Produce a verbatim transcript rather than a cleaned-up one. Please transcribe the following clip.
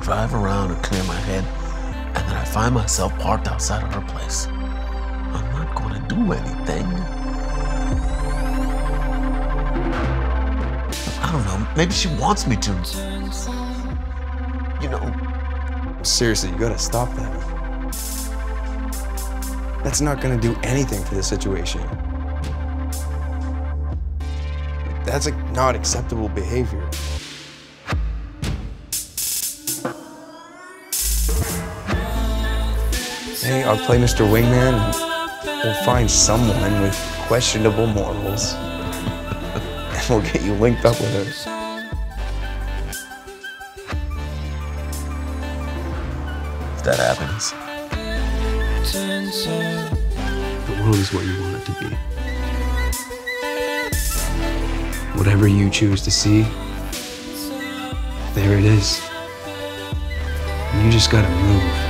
drive around and clear my head, and then I find myself parked outside of her place. I'm not gonna do anything. I don't know, maybe she wants me to. You know. Seriously, you gotta stop that. That's not gonna do anything for the situation. That's like not acceptable behavior. Hey, I'll play Mister Wingman and we'll find someone with questionable morals and we'll get you linked up with her. If that happens. The world is what you want it to be. Whatever you choose to see, there it is. And you just gotta move.